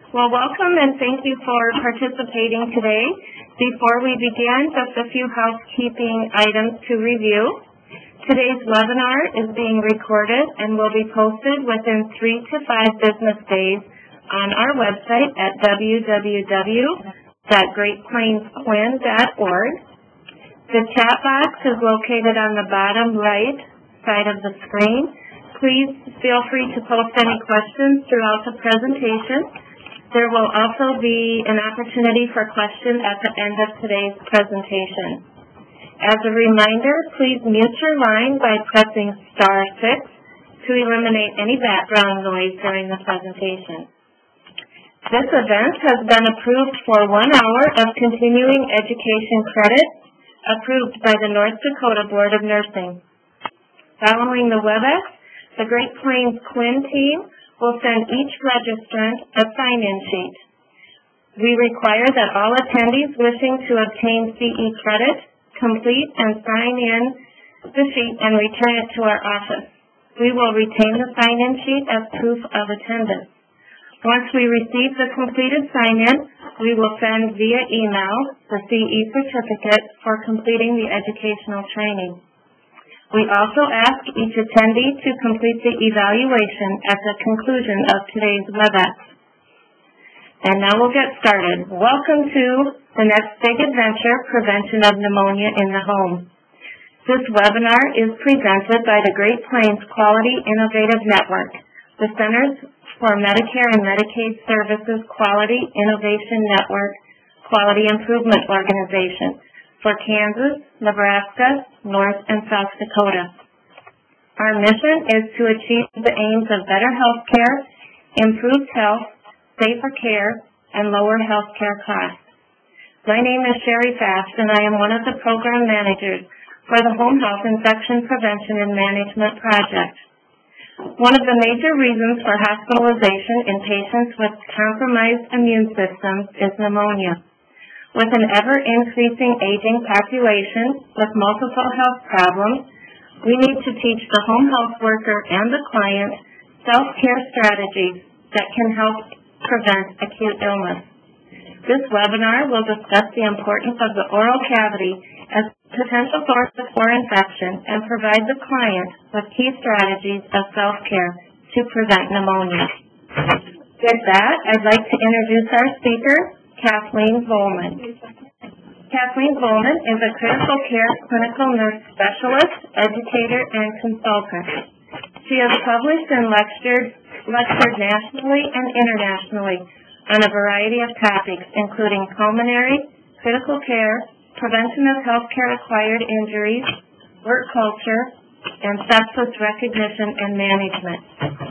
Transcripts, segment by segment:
Well, welcome and thank you for participating today. Before we begin, just a few housekeeping items to review. Today's webinar is being recorded and will be posted within 3 to 5 business days on our website at www.greatplainsquin.org. The chat box is located on the bottom right side of the screen. Please feel free to post any questions throughout the presentation. There will also be an opportunity for questions at the end of today's presentation. As a reminder, please mute your line by pressing star 6 to eliminate any background noise during the presentation. This event has been approved for 1 hour of continuing education credit approved by the North Dakota Board of Nursing. Following the WebEx, the Great Plains Quin team will send each registrant a sign-in sheet. We require that all attendees wishing to obtain CE credit complete and sign in the sheet and return it to our office. We will retain the sign-in sheet as proof of attendance. Once we receive the completed sign-in, we will send via email the CE certificate for completing the educational training. We also ask each attendee to complete the evaluation at the conclusion of today's WebEx. And now we'll get started. Welcome to the next big adventure, Prevention of Pneumonia in the Home. This webinar is presented by the Great Plains Quality Innovative Network, the Centers for Medicare and Medicaid Services Quality Innovation Network Quality Improvement Organization for Kansas, Nebraska, North and South Dakota. Our mission is to achieve the aims of better health care, improved health, safer care, and lower health care costs. My name is Sherry Fast, and I am one of the program managers for the Home Health Infection Prevention and Management Project. One of the major reasons for hospitalization in patients with compromised immune systems is pneumonia. With an ever-increasing aging population with multiple health problems, we need to teach the home health worker and the client self-care strategies that can help prevent acute illness. This webinar will discuss the importance of the oral cavity as a potential source for infection and provide the client with key strategies of self-care to prevent pneumonia. With that, I'd like to introduce our speaker, Kathleen Volman. Kathleen Volman is a critical care clinical nurse specialist, educator, and consultant. She has published and lectured nationally and internationally on a variety of topics, including pulmonary, critical care, prevention of healthcare-acquired injuries, work culture, and sepsis recognition and management.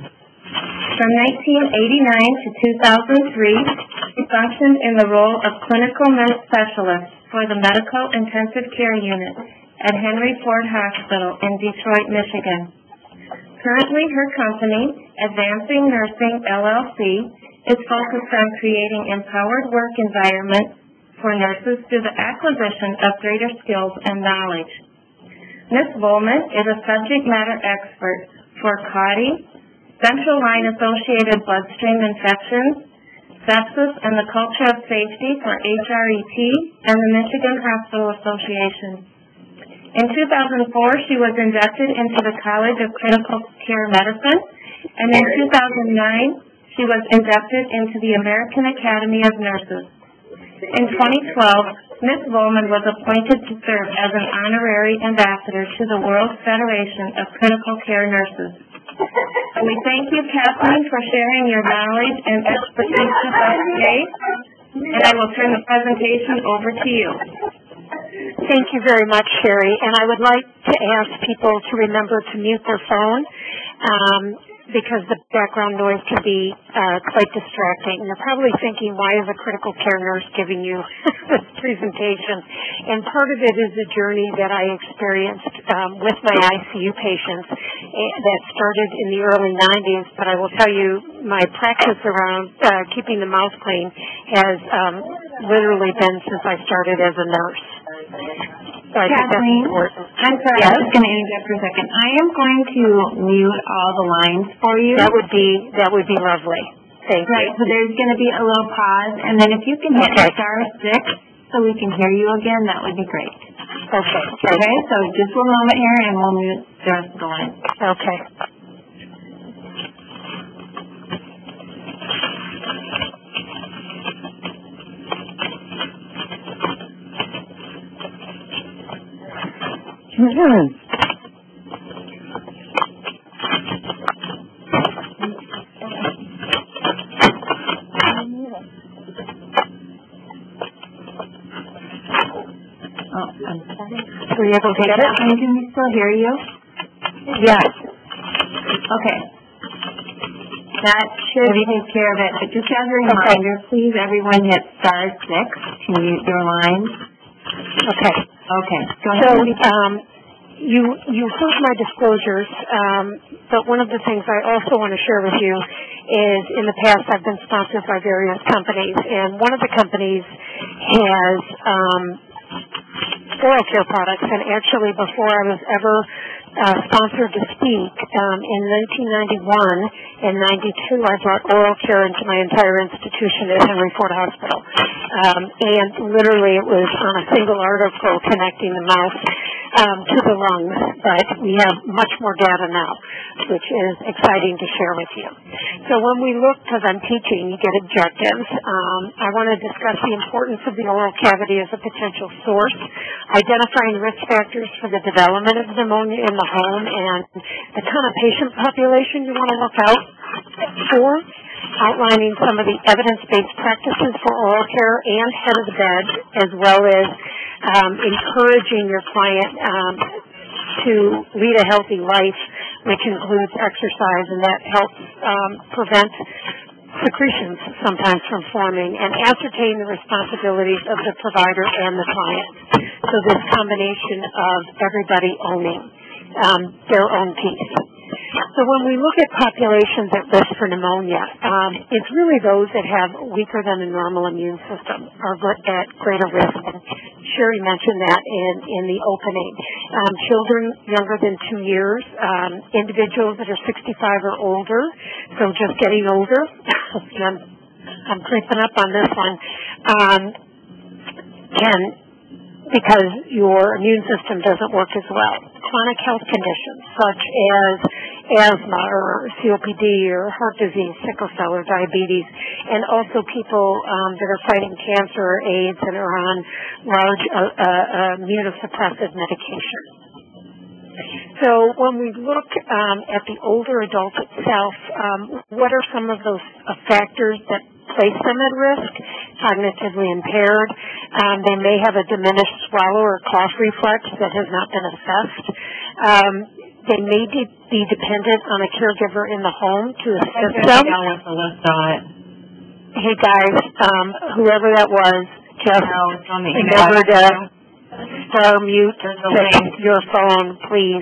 From 1989 to 2003, she functioned in the role of clinical nurse specialist for the Medical Intensive Care Unit at Henry Ford Hospital in Detroit, Michigan. Currently, her company, Advancing Nursing, LLC, is focused on creating empowered work environments for nurses through the acquisition of greater skills and knowledge. Ms. Volman is a subject matter expert for CAUTI, central line-associated bloodstream infections, sepsis, and the culture of safety for HRET and the Michigan Hospital Association. In 2004, she was inducted into the College of Critical Care Medicine, and in 2009, she was inducted into the American Academy of Nurses. In 2012, Ms. Volman was appointed to serve as an honorary ambassador to the World Federation of Critical Care Nurses. We thank you, Kathleen, for sharing your knowledge and expertise with us today, and I will turn the presentation over to you. Thank you very much, Sherry, and I would like to ask people to remember to mute their phone because the background noise can be quite distracting. You're probably thinking, why is a critical care nurse giving you this presentation? And part of it is a journey that I experienced with my ICU patients that started in the early 90s, but I will tell you my practice around keeping the mouth clean has literally been since I started as a nurse. So I think that's important. I'm sorry, I was going to interrupt for a second. I am going to mute all the lines for you. That would be lovely. Thank you. Right, so there's going to be a little pause, and then if you can hit *6 so we can hear you again, that would be great. Okay. Okay, so just one moment here, and we'll mute the rest of the line. Okay. I'm sorry. Were you able to get it? Can we still hear you? Yes. Okay. That should take care of it. But just as a reminder, please, everyone hit *6 to mute your lines. Okay. Okay. Go So, ahead. you heard my disclosures, but one of the things I also want to share with you is in the past I've been sponsored by various companies, and one of the companies has oral care products, and actually before I was ever sponsored to speak, in 1991 and 92 I brought oral care into my entire institution at Henry Ford Hospital. And literally it was on a single article connecting the mouth to the lungs, but we have much more data now, which is exciting to share with you. So when we look, because I'm teaching, you get objectives, I want to discuss the importance of the oral cavity as a potential source, identifying risk factors for the development of pneumonia in the home, and the kind of patient population you want to look out for, outlining some of the evidence-based practices for oral care and head of the bed, as well as encouraging your client to lead a healthy life, which includes exercise, and that helps prevent secretions sometimes from forming, and ascertain the responsibilities of the provider and the client. So this combination of everybody owning their own piece. So when we look at populations at risk for pneumonia, it's really those that have weaker than a normal immune system are at greater risk. And Sherry mentioned that in the opening. Children younger than 2 years, individuals that are 65 or older, so just getting older. I'm creeping up on this one. And because your immune system doesn't work as well. Chronic health conditions such as asthma or COPD or heart disease, sickle cell or diabetes, and also people that are fighting cancer or AIDS and are on large immunosuppressive medication. So when we look at the older adult itself, what are some of those factors that place them at risk? Cognitively impaired. They may have a diminished swallow or cough reflex that has not been assessed. They may be dependent on a caregiver in the home to assist them. Hey guys, whoever that was, just remember to star mute your phone, please.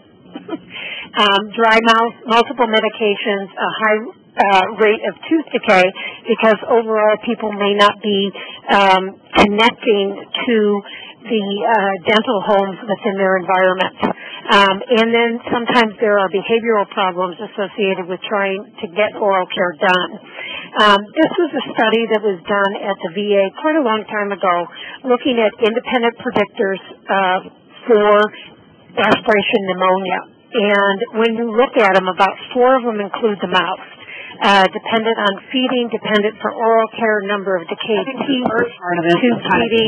Dry mouth, multiple medications, a high rate of tooth decay, because overall people may not be connecting to the dental homes within their environment. And then sometimes there are behavioral problems associated with trying to get oral care done. This was a study that was done at the VA quite a long time ago, looking at independent predictors for aspiration pneumonia. And when you look at them, about 4 of them include the mouth. Dependent on feeding, dependent for oral care, number of decayed teeth, tube feeding.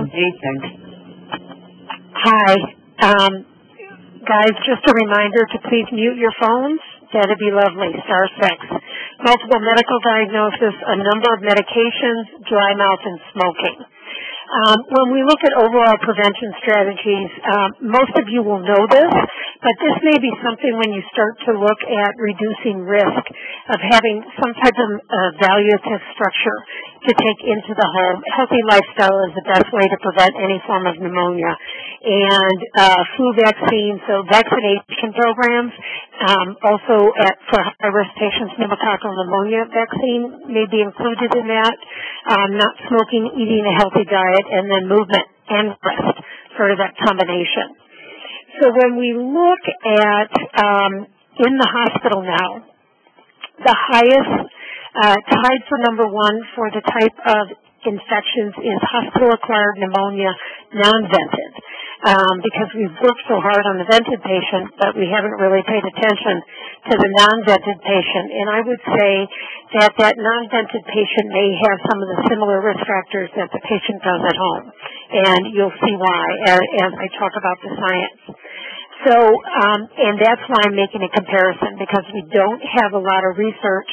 Hi. Guys, just a reminder to please mute your phones. That'd be lovely. *6. Multiple medical diagnosis, a number of medications, dry mouth, and smoking. When we look at overall prevention strategies, most of you will know this, but this may be something when you start to look at reducing risk of having some type of evaluative structure to take into the home. Healthy lifestyle is the best way to prevent any form of pneumonia. And flu vaccines, so vaccination programs, also for high-risk patients, pneumococcal pneumonia vaccine may be included in that. Not smoking, eating a healthy diet, and then movement and rest, sort of that combination. So when we look at in the hospital now, the highest Tied for number one for the type of infections is hospital-acquired pneumonia non-vented, because we've worked so hard on the vented patient, but we haven't really paid attention to the non-vented patient. And I would say that that non-vented patient may have some of the similar risk factors that the patient does at home, and you'll see why as I talk about the science. So, and that's why I'm making a comparison, because we don't have a lot of research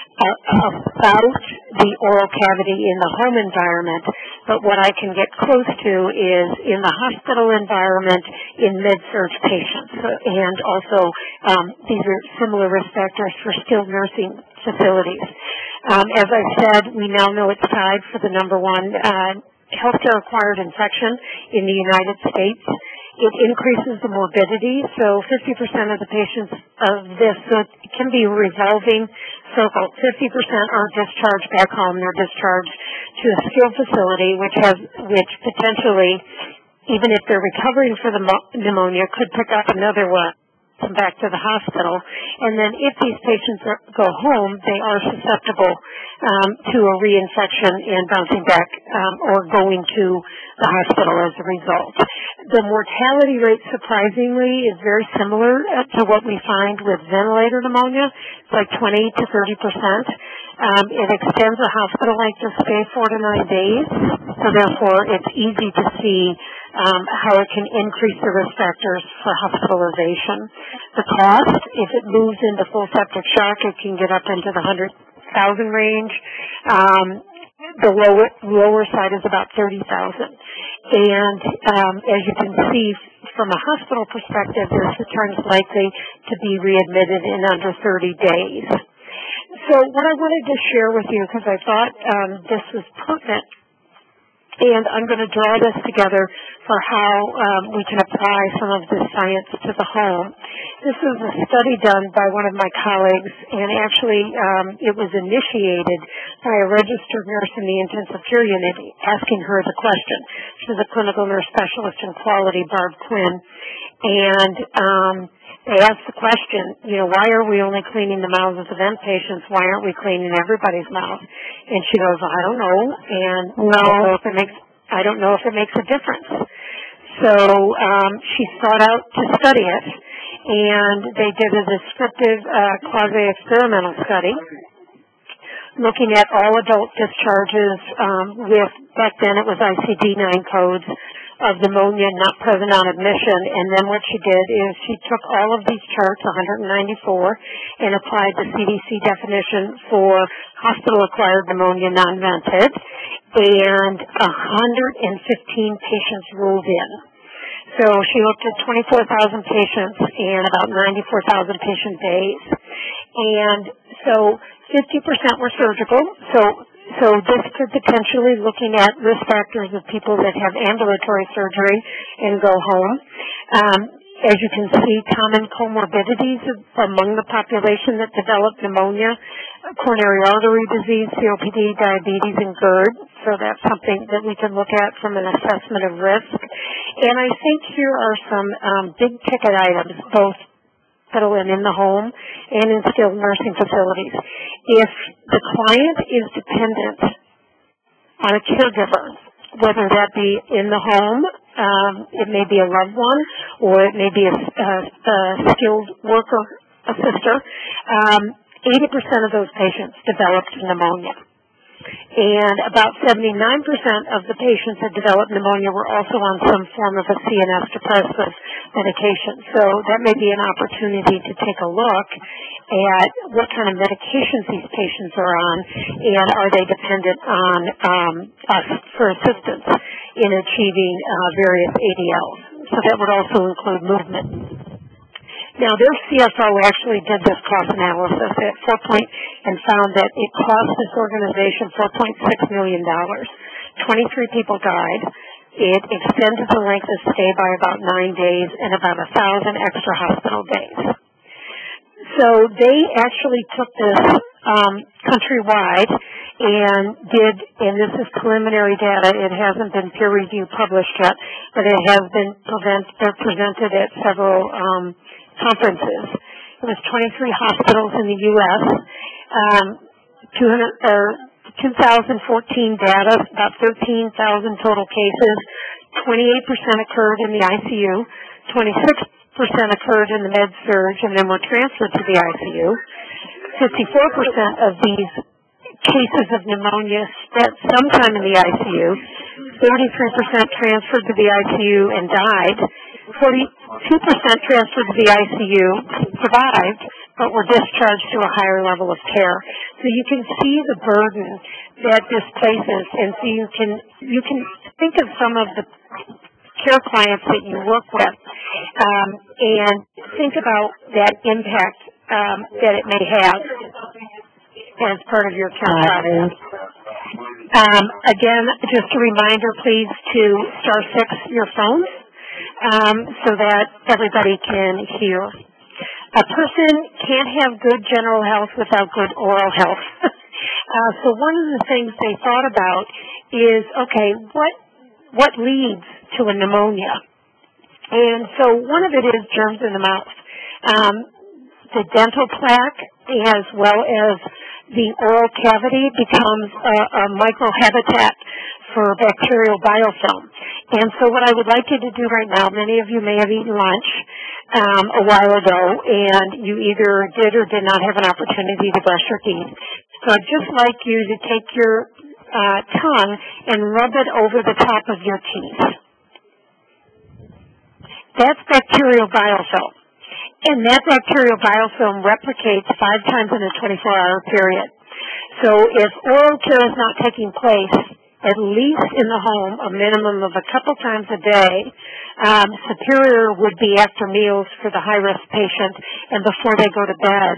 about the oral cavity in the home environment, but what I can get close to is in the hospital environment in med-surg patients. And also, these are similar risk factors for skilled nursing facilities. As I said, we now know it's tied for the number one healthcare-acquired infection in the United States. It increases the morbidity, so 50% of the patients of this, so it can be a revolving circle. 50% are discharged back home. They're discharged to a skilled facility, which potentially, even if they're recovering for the pneumonia, could pick up another one, come back to the hospital. And then if these patients go home, they are susceptible to a reinfection and bouncing back or going to the hospital as a result. The mortality rate, surprisingly, is very similar to what we find with ventilator pneumonia. It's like 20 to 30%. It extends a hospital length of stay 4 to 9 days, so therefore it's easy to see how it can increase the risk factors for hospitalization. The cost, if it moves into full septic shock, it can get up into the 100,000 range. The lower side is about 30,000. And as you can see from a hospital perspective, this return is likely to be readmitted in under 30 days. So what I wanted to share with you, because I thought this was pertinent, and I'm going to draw this together for how we can apply some of this science to the home. This was a study done by one of my colleagues, and actually it was initiated by a registered nurse in the intensive care unit asking her the question. She's a clinical nurse specialist in quality, Barb Quinn, and they asked the question, why are we only cleaning the mouths of the vent patients? Why aren't we cleaning everybody's mouth? And she goes, I don't know, and I don't know if it makes a difference. So she sought out to study it, and they did a descriptive quasi-experimental study looking at all adult discharges with, back then it was ICD-9 codes, of pneumonia not present on admission, and then what she did is she took all of these charts, 194, and applied the CDC definition for hospital-acquired pneumonia non-vented, and 115 patients rolled in. So she looked at 24,000 patients and about 94,000 patient days. And so 50% were surgical, so this could potentially, looking at risk factors of people that have ambulatory surgery and go home. As you can see, common comorbidities among the population that develop pneumonia, coronary artery disease, COPD, diabetes, and GERD. So that's something that we can look at from an assessment of risk. And I think here are some big-ticket items, both and in the home and in skilled nursing facilities. If the client is dependent on a caregiver, whether that be in the home, it may be a loved one, or it may be a skilled worker assister, 80% of those patients developed pneumonia. And about 79% of the patients that developed pneumonia were also on some form of a CNS depressive medication. So that may be an opportunity to take a look at what kind of medications these patients are on, and are they dependent on us for assistance in achieving various ADLs. So that would also include movement. Now, their CFO actually did this cost analysis at and found that it cost this organization $4.6 million. 23 people died. It extended the length of stay by about 9 days and about 1,000 extra hospital days. So they actually took this countrywide and this is preliminary data. It hasn't been peer reviewed published yet, but it has been presented at several conferences. It was 23 hospitals in the U.S. 2014 data, about 13,000 total cases. 28% occurred in the ICU, 26% occurred in the med-surg, and then were transferred to the ICU. 54% of these cases of pneumonia spent some time in the ICU. 33% transferred to the ICU and died. 42% transferred to the ICU, survived, but were discharged to a higher level of care. So you can see the burden that this places, and so you can think of some of the care clients that you work with, and think about that impact that it may have as part of your care process. Again, just a reminder, please, to *6 your phones so that everybody can hear. A person can't have good general health without good oral health. So one of the things they thought about is, okay, what leads to a pneumonia? And so one of it is germs in the mouth. The dental plaque, as well as the oral cavity, becomes a microhabitat for bacterial biofilm. And so what I would like you to do right now, many of you may have eaten lunch a while ago, and you either did or did not have an opportunity to brush your teeth. So I'd just like you to take your tongue and rub it over the top of your teeth. That's bacterial biofilm. And that bacterial biofilm replicates 5 times in a 24-hour period. So if oral care is not taking place, at least in the home, a minimum of a couple times a day, superior would be after meals for the high-risk patient and before they go to bed.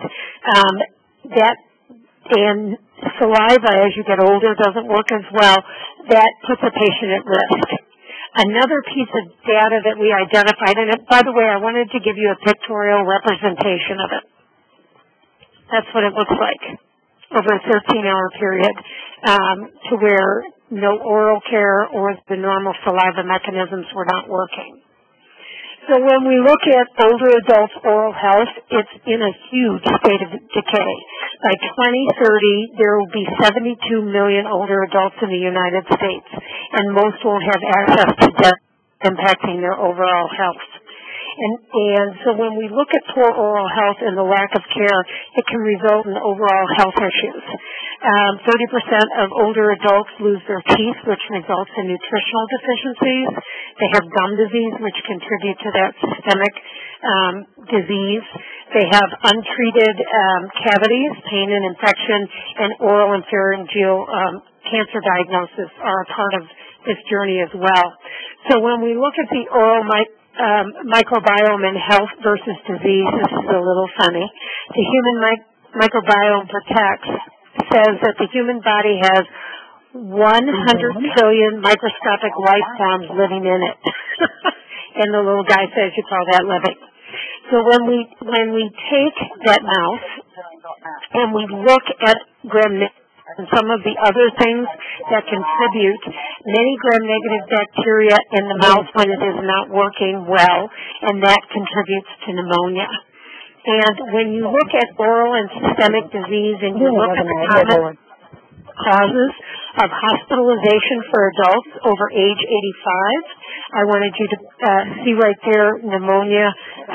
And saliva, as you get older, doesn't work as well. That puts a patient at risk. Another piece of data that we identified, and by the way, I wanted to give you a pictorial representation of it. That's what it looks like over a 13-hour period, to where no oral care or the normal saliva mechanisms were not working. So when we look at older adults' oral health, it's in a huge state of decay. By 2030, there will be 72 million older adults in the United States, and most won't have access to death, impacting their overall health. And so when we look at poor oral health and the lack of care, it can result in overall health issues. 30% of older adults lose their teeth, which results in nutritional deficiencies. They have gum disease, which contributes to that systemic disease. They have untreated cavities, pain and infection, and oral and pharyngeal cancer diagnosis are a part of this journey as well. So when we look at the oral microbiome and health versus disease, this is a little funny. The human microbiome says that the human body has 100 trillion microscopic life forms living in it. And the little guy says you call that living. So when we take that mouse and we look at gram-negative and some of the other things that contribute, many gram-negative bacteria in the mouth when it is not working well, and that contributes to pneumonia. And when you look at oral and systemic disease and you look at the common causes of hospitalization for adults over age 85, I wanted you to see right there, pneumonia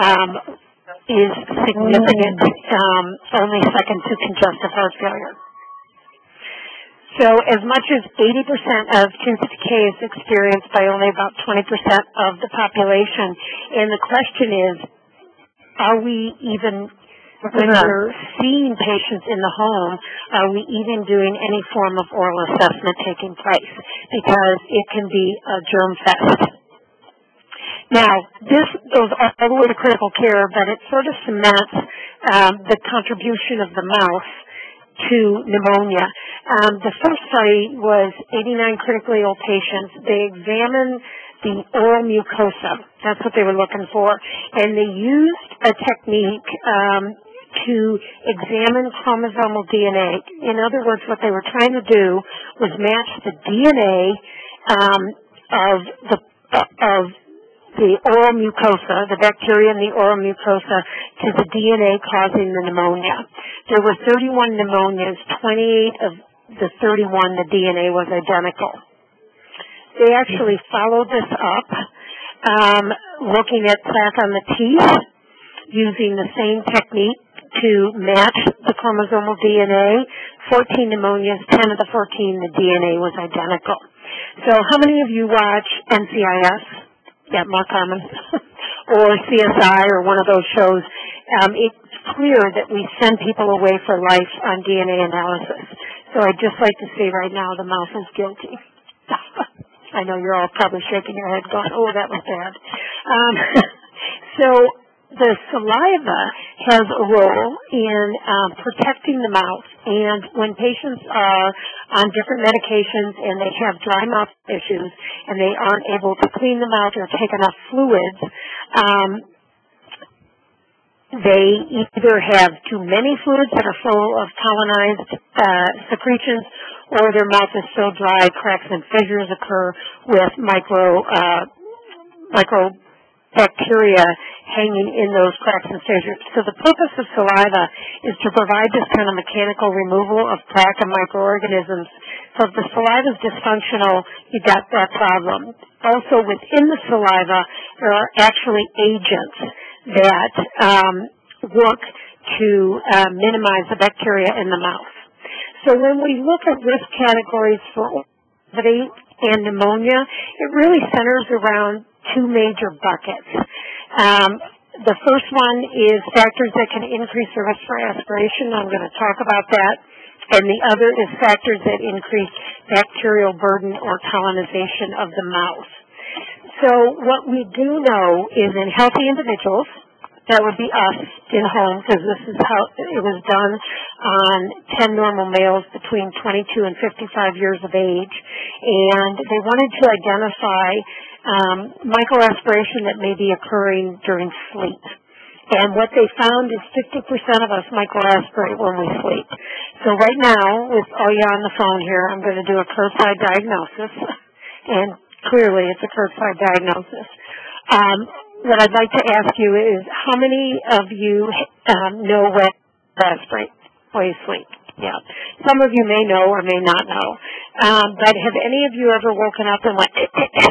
is significant, only second to congestive heart failure. So as much as 80% of tooth decay is experienced by only about 20% of the population. And the question is, are we even, when we're seeing patients in the home, are we even doing any form of oral assessment taking place? Because it can be a germ fest. Now, this goes all the way to critical care, but it sort of cements the contribution of the mouth to pneumonia. The first study was 89 critically ill patients. They examined the oral mucosa. That's what they were looking for. And they used a technique to examine chromosomal DNA. In other words, what they were trying to do was match the DNA of the oral mucosa, the bacteria in the oral mucosa, to the DNA causing the pneumonia. There were 31 pneumonias, 28 of the 31, the DNA was identical. They actually followed this up, looking at plaque on the teeth, using the same technique to match the chromosomal DNA. 14 pneumonias, 10 of the 14, the DNA was identical. So how many of you watch NCIS? Yeah, Mark Harmon. Or CSI or one of those shows. It's clear that we send people away for life on DNA analysis. So I'd just like to say right now the mouse is guilty. I know you're all probably shaking your head going, oh, that was bad. So the saliva has a role in protecting the mouth, and when patients are on different medications and they have dry mouth issues and they aren't able to clean the mouth or take enough fluids, they either have too many fluids that are full of colonized secretions, or their mouth is so dry cracks and fissures occur with microbacteria hanging in those cracks and fissures. So the purpose of saliva is to provide this kind of mechanical removal of plaque and microorganisms. So if the saliva is dysfunctional, you got that problem. Also within the saliva, there are actually agents that work to minimize the bacteria in the mouth. So when we look at risk categories for obesity and pneumonia, it really centers around two major buckets. The first one is factors that can increase the risk for aspiration. I'm going to talk about that. And the other is factors that increase bacterial burden or colonization of the mouth. So what we do know is in healthy individuals, that would be us in home, because this is how it was done on 10 normal males between 22 and 55 years of age. And they wanted to identify microaspiration that may be occurring during sleep. And what they found is 50% of us microaspirate when we sleep. So right now, with all you on the phone here, I'm going to do a curbside diagnosis. And clearly it's a curbside diagnosis. What I'd like to ask you is, how many of you know when to aspirate while you sleep? Yeah. Some of you may know or may not know. But have any of you ever woken up and went,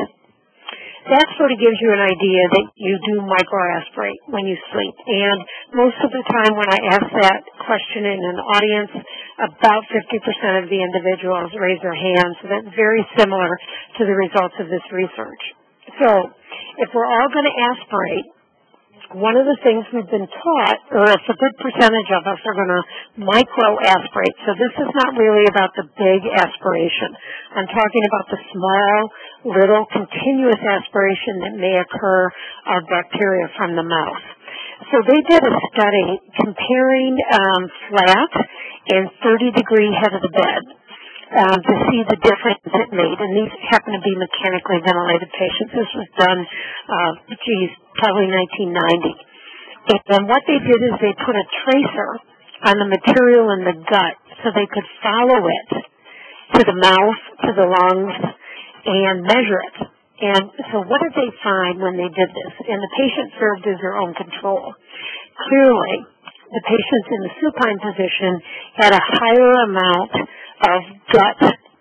that sort of gives you an idea that you do microaspirate when you sleep. And most of the time when I ask that question in an audience, about 50% of the individuals raise their hands. So that's very similar to the results of this research. So if we're all going to aspirate, one of the things we've been taught, or if a good percentage of us are going to microaspirate, so this is not really about the big aspiration. I'm talking about the small, little, continuous aspiration that may occur of bacteria from the mouth. So they did a study comparing flat and 30-degree head of the bed to see the difference it made. And these happen to be mechanically ventilated patients. This was done, probably 1990. And what they did is they put a tracer on the material in the gut so they could follow it to the mouth, to the lungs, and measure it. And so what did they find when they did this? And the patient served as their own control. Clearly, the patients in the supine position had a higher amount of gut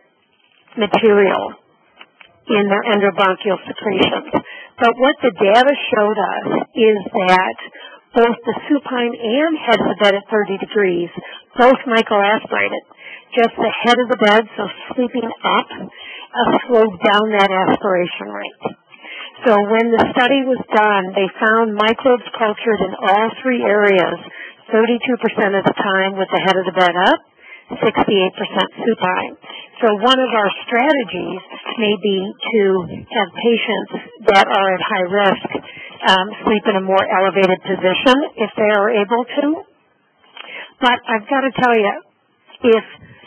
material in their endobronchial secretions. But what the data showed us is that both the supine and head of the bed at 30 degrees both microaspirated. Just the head of the bed, so sleeping up, slowed down that aspiration rate. So when the study was done, they found microbes cultured in all three areas 32% of the time with the head of the bed up, 68% supine. So one of our strategies may be to have patients that are at high risk sleep in a more elevated position if they are able to. But I've got to tell you, if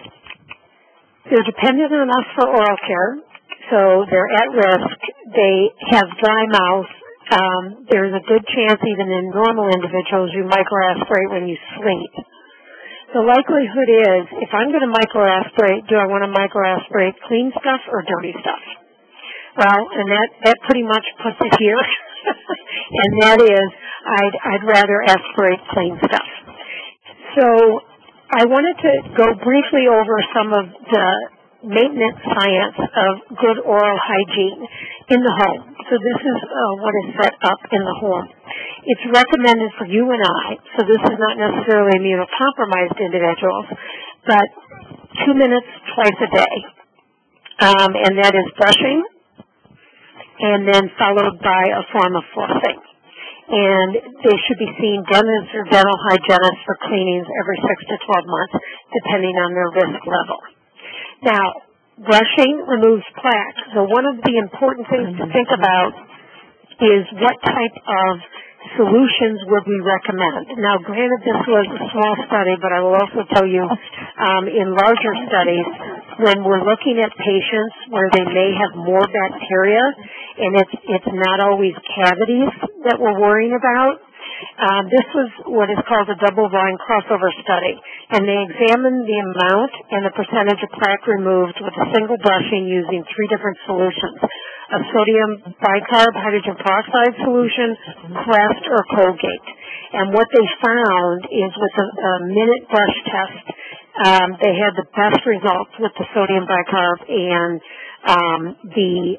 they're dependent on us for oral care, so they're at risk, they have dry mouth, there's a good chance even in normal individuals you microaspirate when you sleep. The likelihood is, if I'm going to microaspirate, do I want to microaspirate clean stuff or dirty stuff? Well, and that pretty much puts it here, and that is I'd rather aspirate clean stuff. So I wanted to go briefly over some of the maintenance science of good oral hygiene in the home. So this is what is set up in the home. It's recommended for you and I, so this is not necessarily immunocompromised individuals, but 2 minutes twice a day. And that is brushing, and then followed by a form of flossing. And they should be seeing dentists or dental hygienists for cleanings every 6 to 12 months, depending on their risk level. Now, brushing removes plaque. So one of the important things to think about is what type of solutions would we recommend. Now, granted, this was a small study, but I will also tell you in larger studies, when we're looking at patients where they may have more bacteria, and it's not always cavities that we're worrying about, this was what is called a double-blind crossover study, and they examined the amount and the percentage of plaque removed with a single brushing using 3 different solutions: a sodium bicarb hydrogen peroxide solution, Crest, or Colgate. And what they found is with a minute brush test, they had the best results with the sodium bicarb and the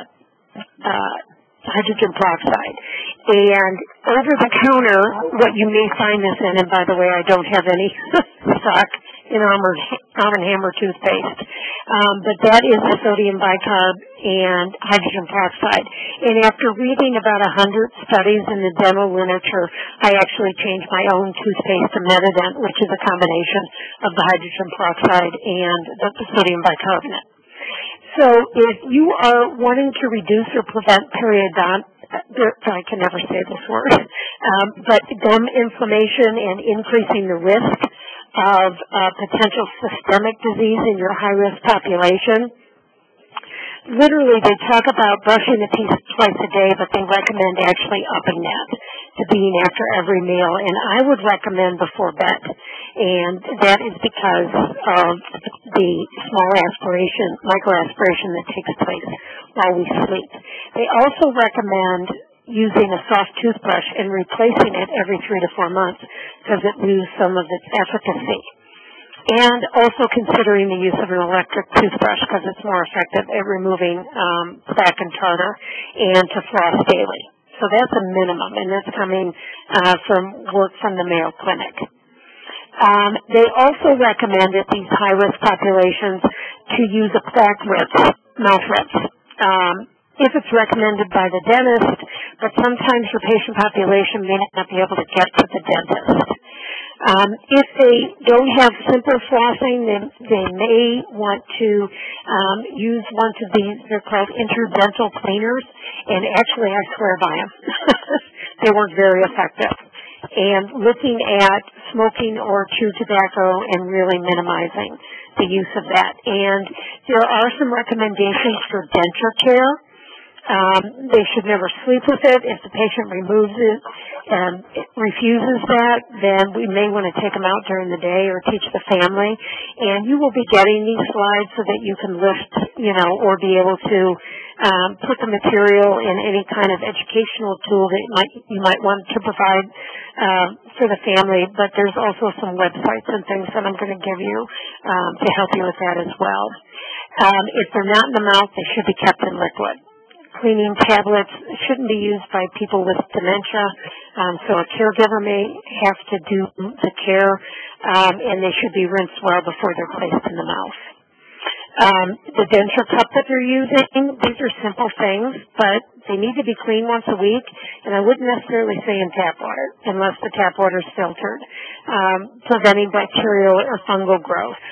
hydrogen peroxide. And over the counter, what you may find this in, and by the way, I don't have any stock in Arm & Hammer toothpaste, but that is the sodium bicarb and hydrogen peroxide. And after reading about 100 studies in the dental literature, I actually changed my own toothpaste to Metadent, which is a combination of the hydrogen peroxide and the sodium bicarbonate. So if you are wanting to reduce or prevent I can never say this word, but gum inflammation and increasing the risk of potential systemic disease in your high-risk population, literally they talk about brushing the teeth twice a day, but they recommend actually upping that to being after every meal, and I would recommend before bed, and that is because of the small aspiration, microaspiration that takes place while we sleep. They also recommend using a soft toothbrush and replacing it every 3 to 4 months because it loses some of its efficacy. And also considering the use of an electric toothbrush because it's more effective at removing plaque and tartar, and to floss daily. So that's a minimum, and that's coming from work from the Mayo Clinic. They also recommend at these high-risk populations to use a plaque rinse, mouth rinse, if it's recommended by the dentist, but sometimes your patient population may not be able to get to the dentist. If they don't have simple flossing, they may want to use one of these. They're called interdental cleaners, and actually I swear by them. They weren't very effective. And looking at smoking or chew tobacco and really minimizing the use of that. And there are some recommendations for denture care. They should never sleep with it. If the patient removes it and refuses that, then we may want to take them out during the day or teach the family. And you will be getting these slides so that you can lift, or be able to put the material in any kind of educational tool that you might want to provide for the family. But there's also some websites and things that I'm going to give you to help you with that as well. If they're not in the mouth, they should be kept in liquid. Cleaning tablets shouldn't be used by people with dementia, so a caregiver may have to do the care, and they should be rinsed well before they're placed in the mouth. The denture cup that they're using, these are simple things, but they need to be cleaned once a week, and I wouldn't necessarily say in tap water, unless the tap water is filtered, preventing bacterial or fungal growth.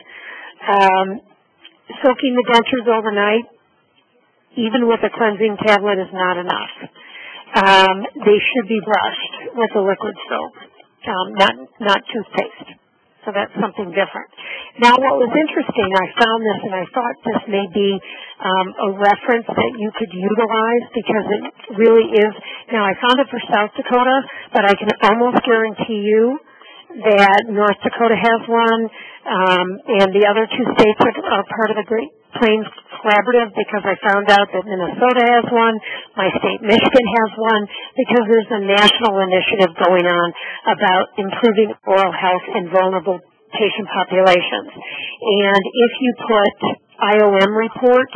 Soaking the dentures overnight, even with a cleansing tablet, is not enough. They should be brushed with a liquid soap, not toothpaste. So that's something different. Now, what was interesting, I found this, and I thought this may be a reference that you could utilize because it really is. Now, I found it for South Dakota, but I can almost guarantee you that North Dakota has one, and the other 2 states that are part of the Great Plains collaborative because I found out that Minnesota has one, my state Michigan has one, because there's a national initiative going on about improving oral health in vulnerable patient populations. And if you put IOM report,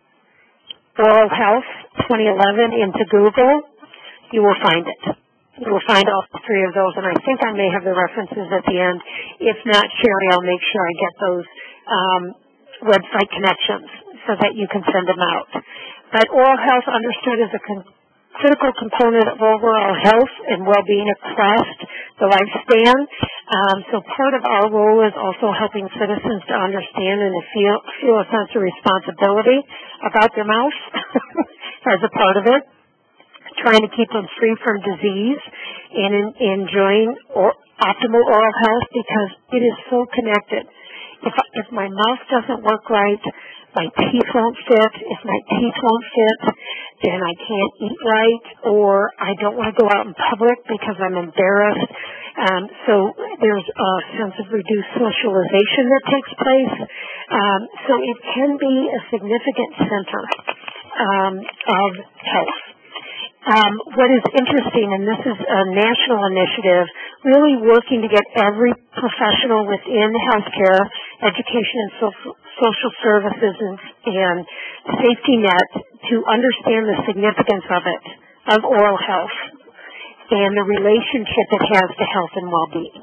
oral health 2011 into Google, you will find it. You will find all three of those, and I think I may have the references at the end. If not, Sherry, I'll make sure I get those website connections so that you can send them out. But oral health understood as a critical component of overall health and well-being across the lifespan. So part of our role is also helping citizens to understand and to feel a sense of responsibility about their mouth as a part of it, trying to keep them free from disease and enjoying optimal oral health because it is so connected. If my mouth doesn't work right, my teeth won't fit. If my teeth won't fit, then I can't eat right, or I don't want to go out in public because I'm embarrassed. So there's a sense of reduced socialization that takes place. So it can be a significant center of health. What is interesting, and this is a national initiative, really working to get every professional within healthcare, education and social services and safety net to understand the significance of it, of oral health, and the relationship it has to health and well-being.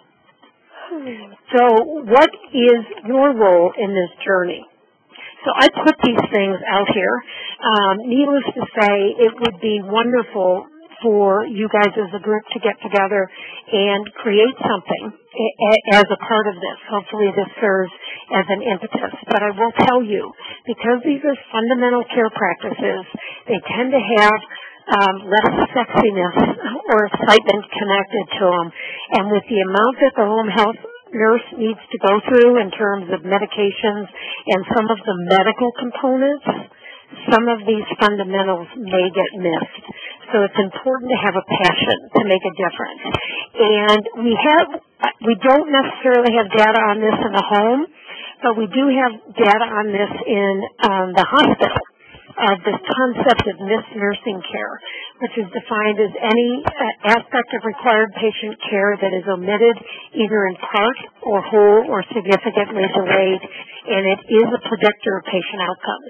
So what is your role in this journey? So I put these things out here. Needless to say, it would be wonderful for you guys as a group to get together and create something as a part of this. Hopefully this serves as an impetus. But I will tell you, because these are fundamental care practices, they tend to have less sexiness or excitement connected to them. And with the amount that the home health nurse needs to go through in terms of medications and some of the medical components, some of these fundamentals may get missed. So it's important to have a passion to make a difference. And we don't necessarily have data on this in the home, but we do have data on this in the hospital, of this concept of missed nursing care, which is defined as any aspect of required patient care that is omitted either in part or whole or significantly delayed, and it is a predictor of patient outcomes.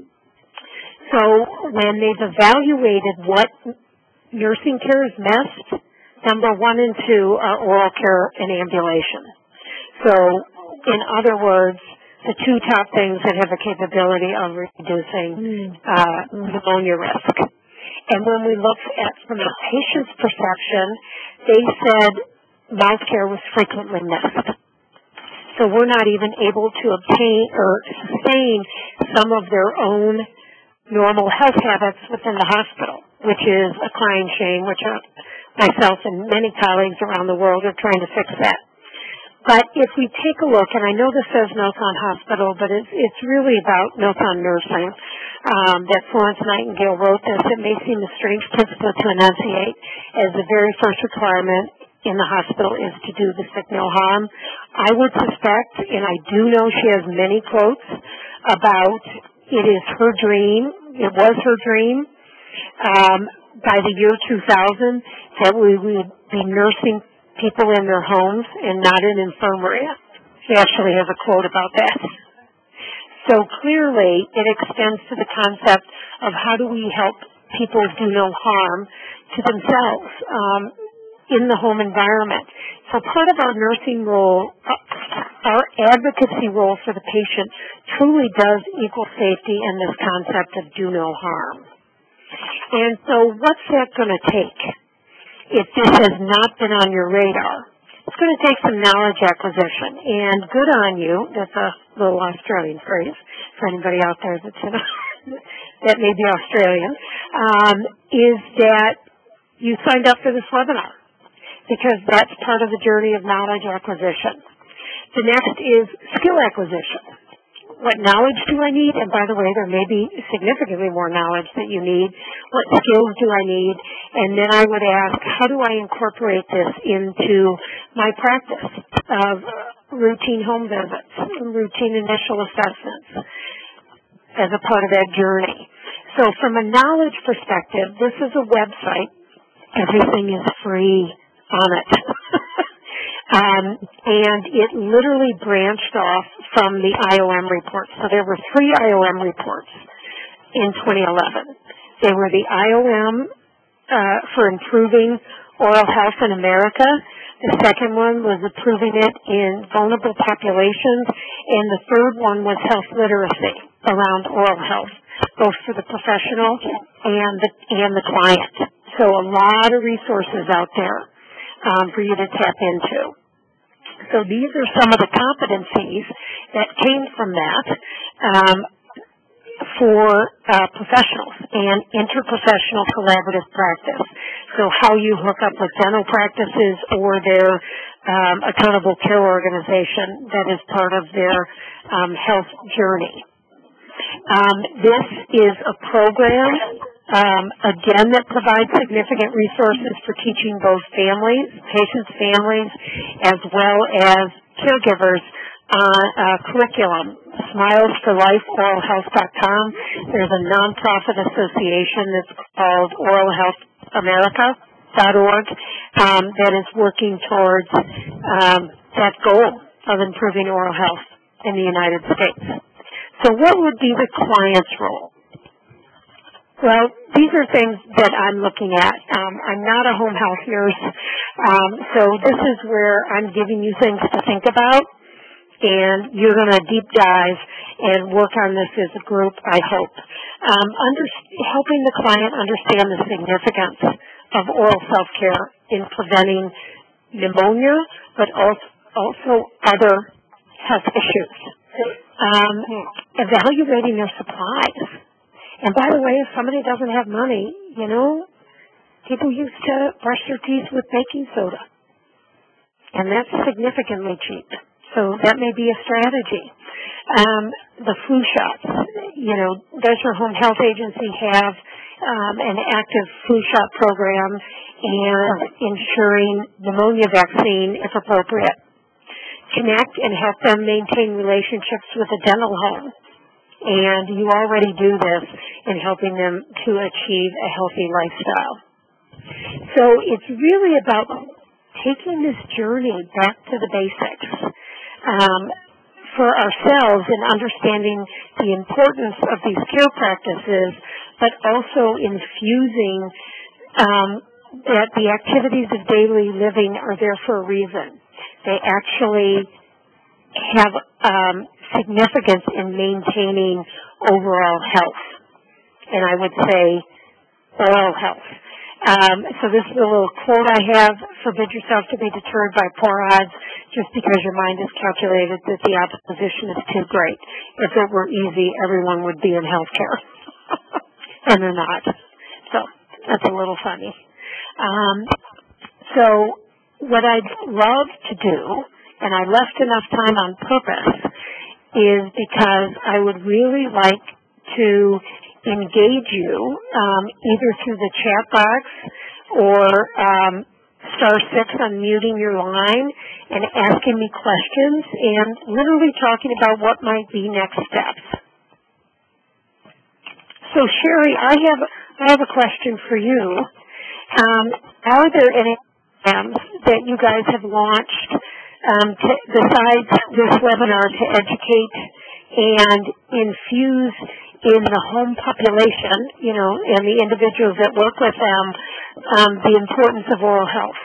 So when they've evaluated what nursing care is missed, number 1 and 2 are oral care and ambulation. So in other words, the 2 top things that have the capability of reducing pneumonia risk. And when we looked at from the patient's perception, they said mouth care was frequently missed. So we're not even able to obtain or sustain some of their own normal health habits within the hospital, which is a crying shame, which myself and many colleagues around the world are trying to fix that. But if we take a look, and I know this says notes on hospital, but it's really about notes on nursing, that Florence Nightingale wrote this. It may seem a strange principle to enunciate, as the very first requirement in the hospital is to do the sick no harm. I would suspect, and I do know she has many quotes about it is her dream, it was her dream, by the year 2000, that we would be nursing people in their homes and not in infirmary. She actually has a quote about that. So clearly it extends to the concept of how do we help people do no harm to themselves in the home environment. So part of our nursing role, our advocacy role for the patient truly does equal safety in this concept of do no harm. And so what's that going to take? If this has not been on your radar, it's going to take some knowledge acquisition. And good on you, that's a little Australian phrase for anybody out there that may be Australian, is that you signed up for this webinar, because that's part of the journey of knowledge acquisition. The next is skill acquisition. What knowledge do I need? And by the way, there may be significantly more knowledge that you need. What skills do I need? And then I would ask, how do I incorporate this into my practice of routine home visits, routine initial assessments? as a part of that journey. So from a knowledge perspective, this is a website. Everything is free on it. And it literally branched off from the IOM reports. So there were 3 IOM reports in 2011. They were the IOM for improving oral health in America. The second one was improving it in vulnerable populations. And the third one was health literacy around oral health, both for the professional and the client. So a lot of resources out there for you to tap into. So these are some of the competencies that came from that for professionals and interprofessional collaborative practice. So how you hook up with dental practices or their accountable care organization that is part of their health journey. This is a program, again, that provides significant resources for teaching both families, patients' families, as well as caregivers curriculum. SmilesForLifeOralHealth.com. There's a nonprofit association that's called OralHealthAmerica.org that is working towards that goal of improving oral health in the United States. So what would be the client's role? Well, these are things that I'm looking at. I'm not a home health nurse, so this is where I'm giving you things to think about, and you're going to deep dive and work on this as a group, I hope. Helping the client understand the significance of oral self-care in preventing pneumonia, but also other health issues. Evaluating their supplies. And by the way, if somebody doesn't have money, people used to brush their teeth with baking soda. And that's significantly cheap. So that may be a strategy. The flu shots. Does your home health agency have an active flu shot program and ensuring pneumonia vaccine if appropriate? Connect and help them maintain relationships with a dental home. And you already do this in helping them to achieve a healthy lifestyle. So it's really about taking this journey back to the basics for ourselves and understanding the importance of these care practices, but also infusing that the activities of daily living are there for a reason. They actually have significance in maintaining overall health, and I would say oral health. So this is a little quote I have: forbid yourself to be deterred by poor odds just because your mind has calculated that the opposition is too great. If it were easy, everyone would be in healthcare. And they're not. So that's a little funny. So what I'd love to do, and I left enough time on purpose, is because I would really like to engage you either through the chat box or *6 unmuting your line and asking me questions and literally talking about what might be next steps. So Sherry, I have a question for you. Are there any programs that you guys have launched besides this webinar to educate and infuse in the home population, and the individuals that work with them, the importance of oral health?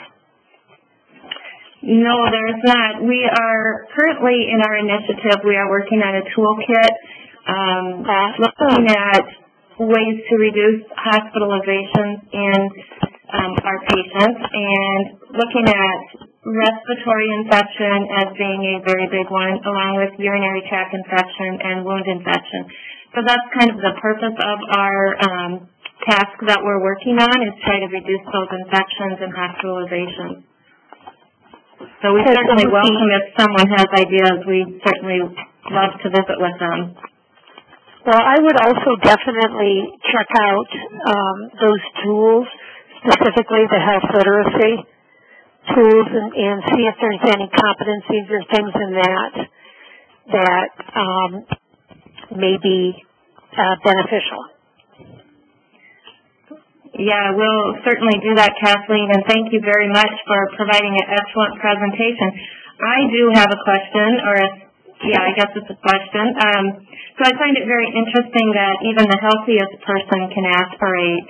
No, there's not. We are currently in our initiative, we are working on a toolkit looking at ways to reduce hospitalizations in our patients, and looking at respiratory infection as being a very big one, along with urinary tract infection and wound infection. So that's kind of the purpose of our task that we're working on, is try to reduce those infections and hospitalizations. So we certainly welcome if someone has ideas. We certainly love to visit with them. Well, I would also definitely check out those tools, specifically the health literacy tools, and see if there's any competencies or things in that may be beneficial. Yeah, we'll certainly do that, Kathleen, and thank you very much for providing an excellent presentation. I do have a question, I guess it's a question. So I find it very interesting that even the healthiest person can aspirate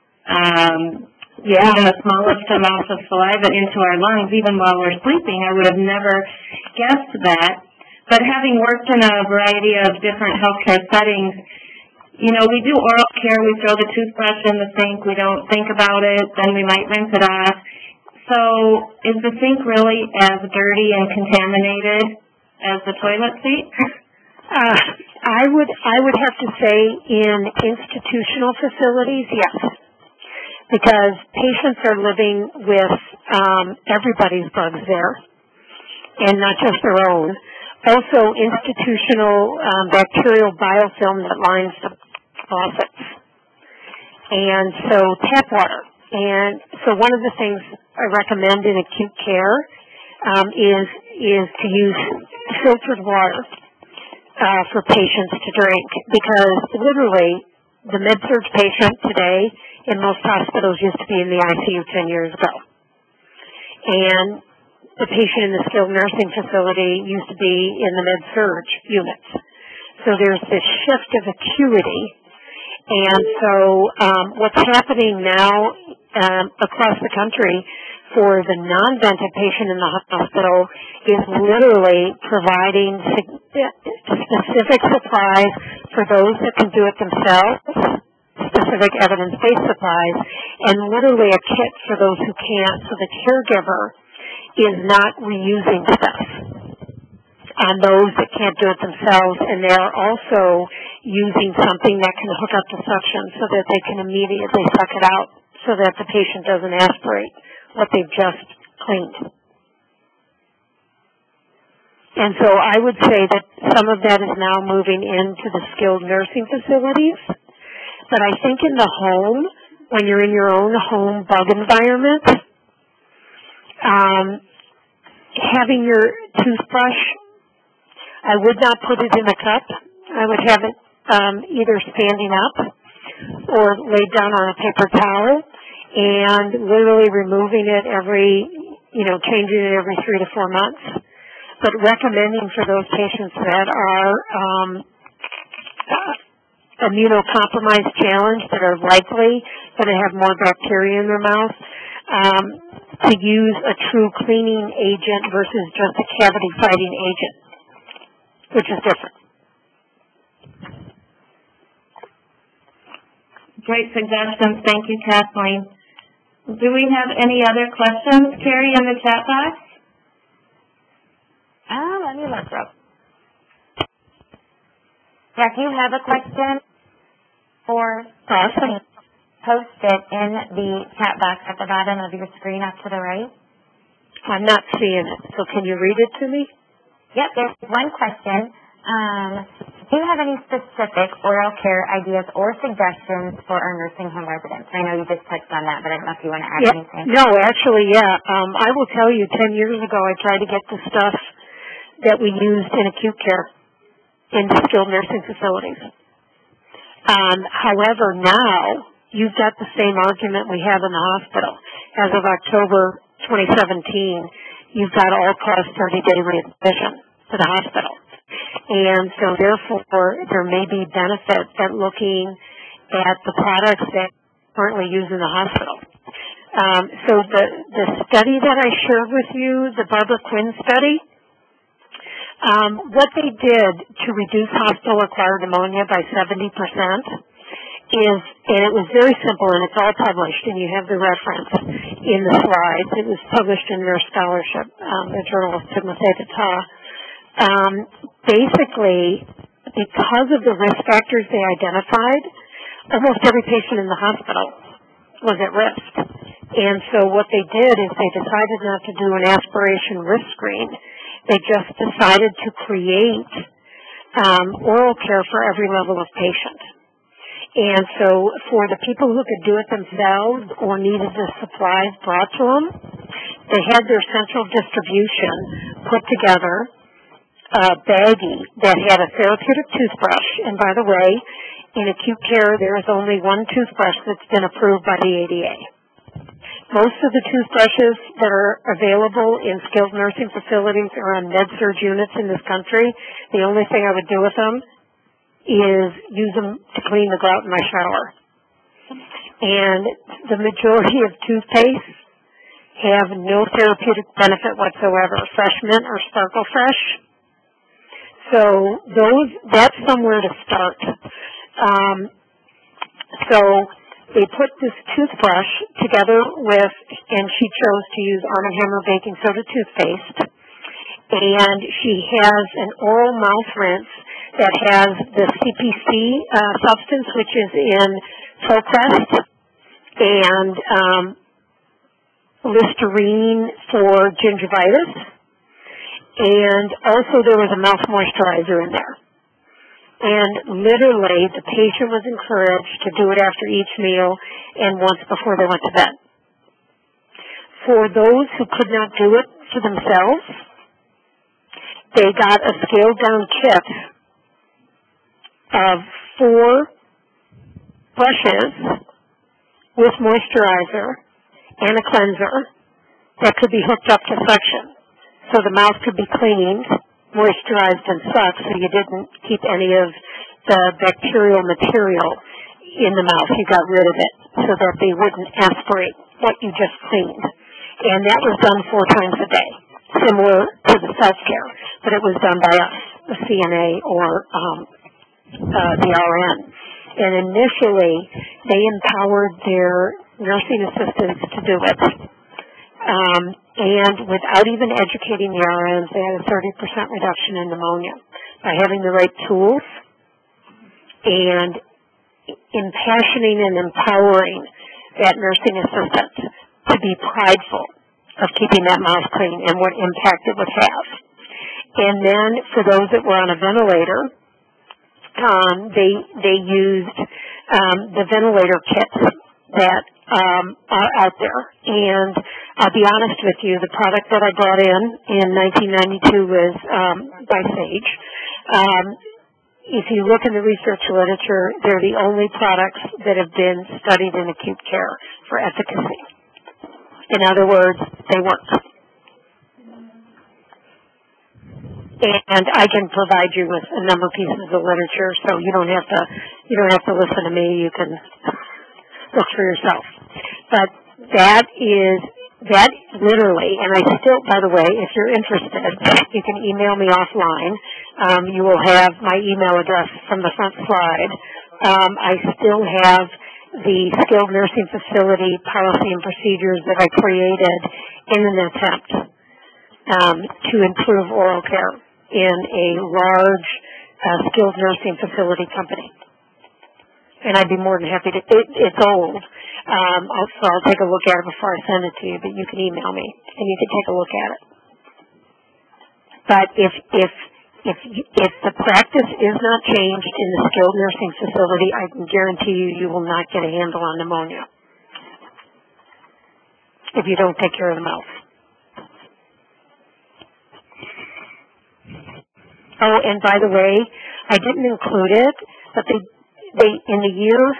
even the smallest amount of saliva into our lungs, even while we're sleeping. I would have never guessed that. But having worked in a variety of different healthcare settings, you know, we do oral care. We throw the toothbrush in the sink. We don't think about it. Then we might rinse it off. So is the sink really as dirty and contaminated as the toilet seat? I would have to say in institutional facilities, yes, because patients are living with everybody's bugs there, and not just their own. Also, institutional bacterial biofilm that lines the faucets, and so tap water. And so one of the things I recommend in acute care is to use filtered water for patients to drink, because literally the med-surg patient today in most hospitals used to be in the ICU 10 years ago. And the patient in the skilled nursing facility used to be in the med-surg units. So there's this shift of acuity. And so what's happening now across the country for the non-vented patient in the hospital is literally providing specific supplies for those that can do it themselves, specific evidence-based supplies, and literally a kit for those who can't, so the caregiver is not reusing stuff on those that can't do it themselves, and they're also using something that can hook up to suction so that they can immediately suck it out so that the patient doesn't aspirate what they've just cleaned. And so I would say that some of that is now moving into the skilled nursing facilities. But I think in the home, when you're in your own home bug environment, having your toothbrush, I would not put it in a cup. I would have it either standing up or laid down on a paper towel, and literally removing it changing it every 3 to 4 months. But recommending for those patients that are immunocompromised challenged, that are likely going to have more bacteria in their mouth, to use a true cleaning agent versus just a cavity fighting agent, which is different. Great suggestions. Thank you, Kathleen. Do we have any other questions, Carrie, in the chat box? Let me look up. Yeah, if you have a question or Awesome. post it in the chat box at the bottom of your screen up to the right. I'm not seeing it, so can you read it to me? Yep, there's one question. Do you have any specific oral care ideas or suggestions for our nursing home residents? I know you just touched on that, but I don't know if you want to add anything. No, actually, yeah. I will tell you, 10 years ago, I tried to get the stuff that we used in acute care into skilled nursing facilities. However, now, you've got the same argument we have in the hospital. As of October 2017, you've got all-cost 30-day readmission to the hospital. And so, therefore, there may be benefit at looking at the products that are currently used in the hospital. So the study that I shared with you, the Barbara Quinn study, what they did to reduce hospital-acquired pneumonia by 70% is, and it was very simple, and it's all published, and you have the reference in the slides. It was published in their scholarship, the journal of Sigma Theta Tau. Basically, because of the risk factors they identified, almost every patient in the hospital was at risk. And so what they did is they decided not to do an aspiration risk screen. They just decided to create oral care for every level of patient. And so for the people who could do it themselves or needed the supplies brought to them, they had their central distribution put together a baggie that had a therapeutic toothbrush. And by the way, in acute care, there is only one toothbrush that's been approved by the ADA. Most of the toothbrushes that are available in skilled nursing facilities or on med-surg units in this country, the only thing I would do with them is use them to clean the grout in my shower. And the majority of toothpaste have no therapeutic benefit whatsoever, Fresh Mint or Sparkle Fresh. So that's somewhere to start. So they put this toothbrush together with, and she chose to use Arm & Hammer baking soda toothpaste, and she has an oral mouth rinse that has the CPC substance, which is in ProCrest, and Listerine for gingivitis, and also there was a mouth moisturizer in there. And literally, the patient was encouraged to do it after each meal and once before they went to bed. For those who could not do it for themselves, they got a scaled-down kit of 4 brushes with moisturizer and a cleanser that could be hooked up to suction. So the mouth could be cleaned, moisturized, and sucked, so you didn't keep any of the bacterial material in the mouth. You got rid of it so that they wouldn't aspirate what you just cleaned. And that was done 4 times a day, similar to the self-care, but it was done by us, the CNA or the RN. And initially, they empowered their nursing assistants to do it. And without even educating the RNs, they had a 30% reduction in pneumonia by having the right tools and impassioning and empowering that nursing assistant to be prideful of keeping that mouth clean and what impact it would have. And then for those that were on a ventilator, they used the ventilator kits that are out there. And I'll be honest with you, the product that I brought in 1992 was by Sage. If you look in the research literature, they're the only products that have been studied in acute care for efficacy. In other words, they work. And I can provide you with a number of pieces of literature, so you don't have to listen to me. You can look for yourself. But that literally, and I still, by the way, if you're interested, you can email me offline. You will have my email address from the front slide. I still have the skilled nursing facility policy and procedures that I created in an attempt to improve oral care in a large skilled nursing facility company. And I'd be more than happy to. It's old, so I'll take a look at it before I send it to you. But you can email me, and you can take a look at it. But if the practice is not changed in the skilled nursing facility, I can guarantee you will not get a handle on pneumonia if you don't take care of the mouth. Oh, and by the way, I didn't include it, but they in the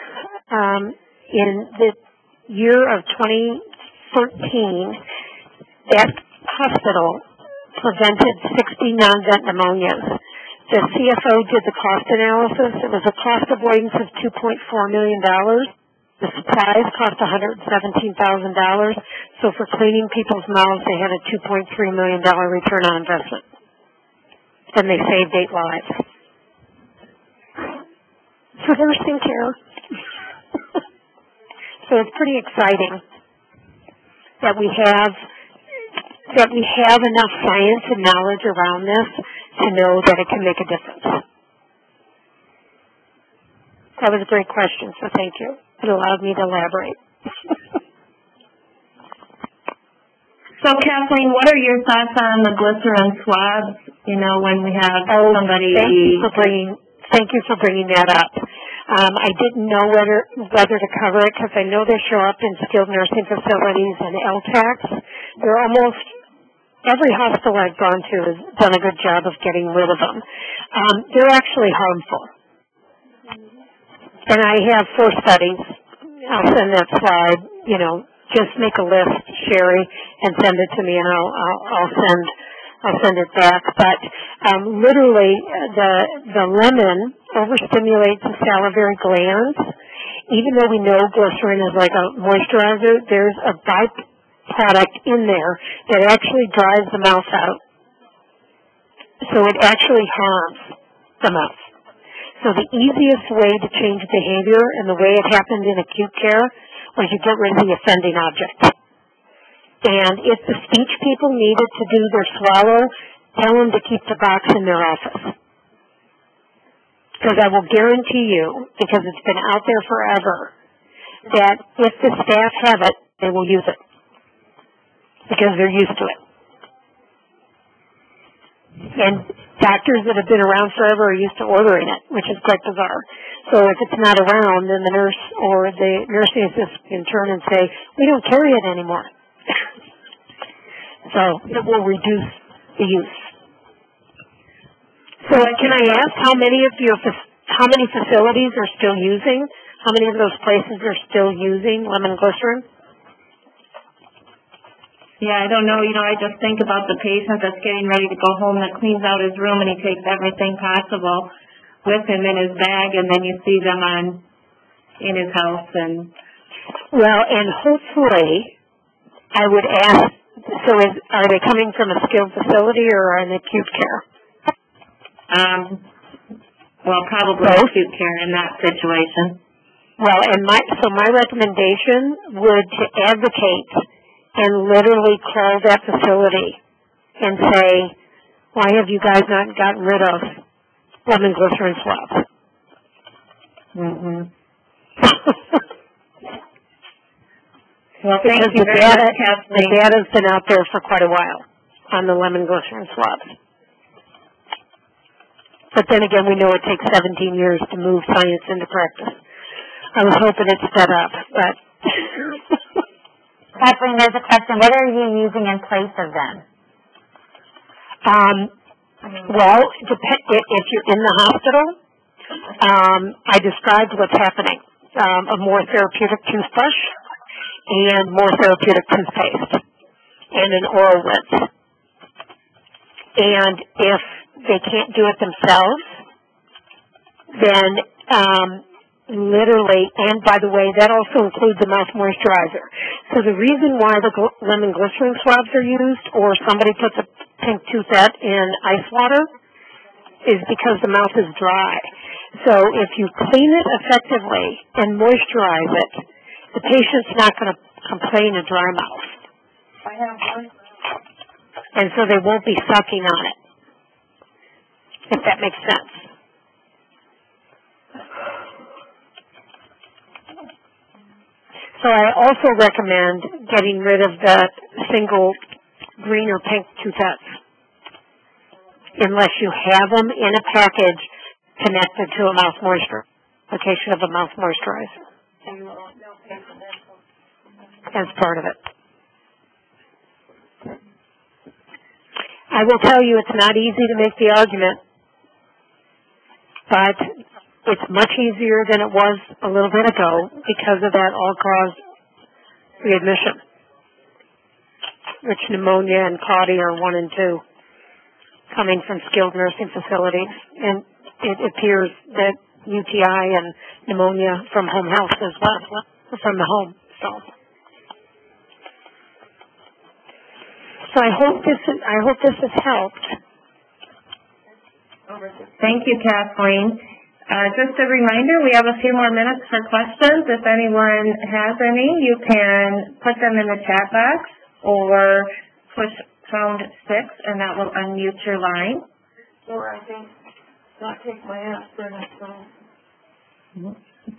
year of 2013, that hospital prevented 60 non-vent pneumonias. The CFO did the cost analysis. It was a cost avoidance of $2.4 million. The supplies cost $117,000. So for cleaning people's mouths, they had a $2.3 million return on investment. And they saved 8 lives. For nursing care. So it's pretty exciting that we have enough science and knowledge around this to know that it can make a difference. That was a great question, so thank you. It allowed me to elaborate. So, Kathleen, what are your thoughts on the glycerin swabs, when we have somebody... Thank you for bringing that up. I didn't know whether to cover it because I know they show up in skilled nursing facilities and LTACs. They're almost... Every hospital I've gone to has done a good job of getting rid of them. They're actually harmful. And I have 4 studies. I'll send that slide, just make a list, Sherry, and send it to me, and I'll send it back. But literally, the lemon overstimulates the salivary glands. Even though we know glycerin is like a moisturizer, there's a byproduct in there that actually dries the mouth out. So it actually harms the mouth. So the easiest way to change behavior, and the way it happened in acute care, was you get rid of the offending object. And if the speech people needed to do their swallow, tell them to keep the box in their office. Because I will guarantee you, because it's been out there forever, that if the staff have it, they will use it. Because they're used to it. And doctors that have been around forever are used to ordering it, which is quite bizarre. So if it's not around, then the nurse or the nursing assistant can turn and say, we don't carry it anymore. So it will reduce the use. So can I ask how many facilities are still using? How many of those places are still using lemon glycerin? Yeah, I don't know. I just think about the patient that's getting ready to go home that cleans out his room and he takes everything possible with him in his bag, and then you see them in his house. And hopefully, I would ask, are they coming from a skilled facility or an acute care? Probably acute care in that situation. Well, and my recommendation would to advocate and literally call that facility and say, why have you guys not gotten rid of lemon glycerin swabs? Mm-hmm. Well, thank because you very much, Kathleen. The data's been out there for quite a while on the lemon glycerin swabs. But then again, we know it takes 17 years to move science into practice. I was hoping it sped up, but... Kathleen, there's a question. What are you using in place of them? If you're in the hospital, I described what's happening. A more therapeutic toothbrush and more therapeutic toothpaste and an oral rinse. And if they can't do it themselves, then literally, and by the way, that also includes the mouth moisturizer. So the reason why the lemon glycerin swabs are used, or somebody puts a pink toothette in ice water, is because the mouth is dry. So if you clean it effectively and moisturize it, the patient's not going to complain of dry mouth. And so they won't be sucking on it, if that makes sense. So I also recommend getting rid of the single green or pink toothettes, unless you have them in a package connected to a mouth moisturizer, application of a mouth moisturizer as part of it. I will tell you it's not easy to make the argument, but it's much easier than it was a little bit ago because of that all-cause readmission, which pneumonia and CAUTI are 1 and 2, coming from skilled nursing facilities. And it appears that UTI and pneumonia from home health as well, from the home. So I hope this has helped. Thank you, Kathleen. Just a reminder, we have a few more minutes for questions. If anyone has any, you can put them in the chat box or push pound 6, and that will unmute your line. Or I think not take my aspirin and so.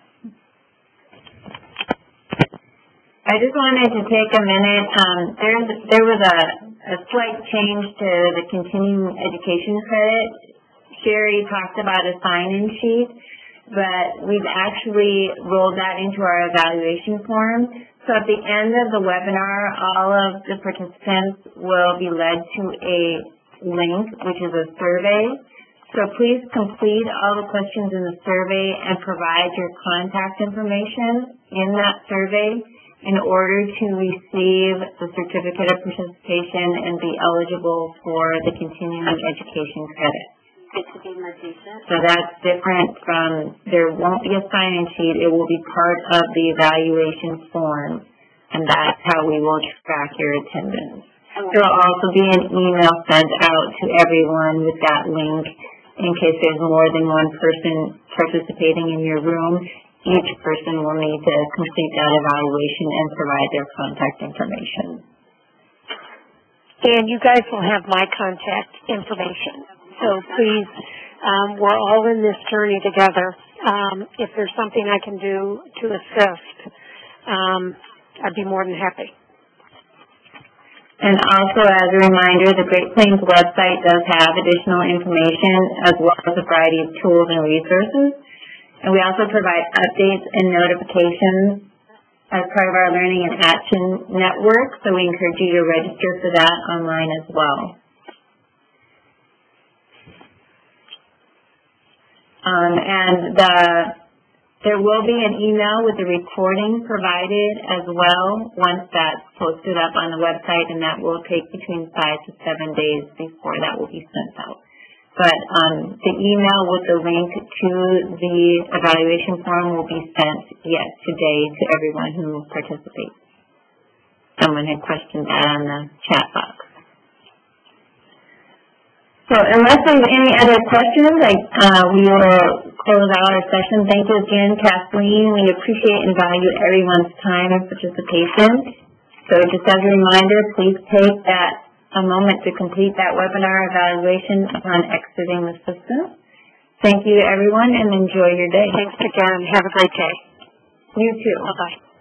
I just wanted to take a minute. There was a slight change to the continuing education credit. Sherry talked about a sign-in sheet, but we've actually rolled that into our evaluation form. So at the end of the webinar, all of the participants will be led to a link, which is a survey So please complete all the questions in the survey and provide your contact information in that survey in order to receive the certificate of participation and be eligible for the continuing education credit. So that's different from, there won't be a sign-in sheet, it will be part of the evaluation form, and that's how we will track your attendance. There will also be an email sent out to everyone with that link in case there's more than one person participating in your room. Each person will need to complete that evaluation and provide their contact information. And you guys will have my contact information. So please, we're all in this journey together. If there's something I can do to assist, I'd be more than happy. And also, as a reminder, the Great Plains website does have additional information as well as a variety of tools and resources. And we also provide updates and notifications as part of our Learning and Action Network, so we encourage you to register for that online as well. There will be an email with the recording provided as well once that's posted up on the website, and that will take between 5 to 7 days before that will be sent out. But the email with the link to the evaluation form will be sent yet today to everyone who participates. Someone had questioned that on the chat box. So unless there's any other questions, we will close out our session. Thank you again, Kathleen. We appreciate and value everyone's time and participation. So just as a reminder, please take a moment to complete that webinar evaluation upon exiting the system. Thank you, everyone, and enjoy your day. Thanks again. Have a great day. You too. Bye-bye.